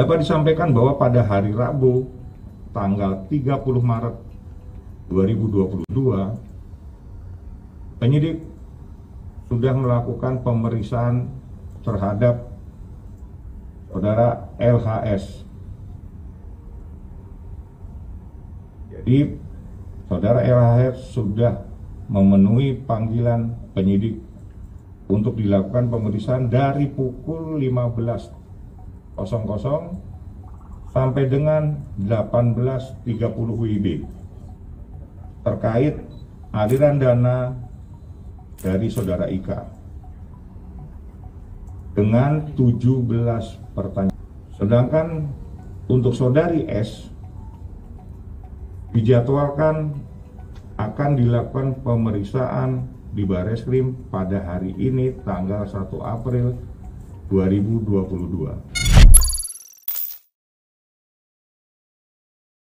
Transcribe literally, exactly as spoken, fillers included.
Dapat disampaikan bahwa pada hari Rabu tanggal tiga puluh Maret dua ribu dua puluh dua, penyidik sudah melakukan pemeriksaan terhadap saudara L H S. Jadi saudara L H S sudah memenuhi panggilan penyidik untuk dilakukan pemeriksaan dari pukul lima belas sampai dengan delapan belas tiga puluh W I B terkait aliran dana dari saudara Ika dengan tujuh belas pertanyaan. Sedangkan untuk saudari S dijadwalkan akan dilakukan pemeriksaan di Bareskrim pada hari ini tanggal satu April dua ribu dua puluh dua.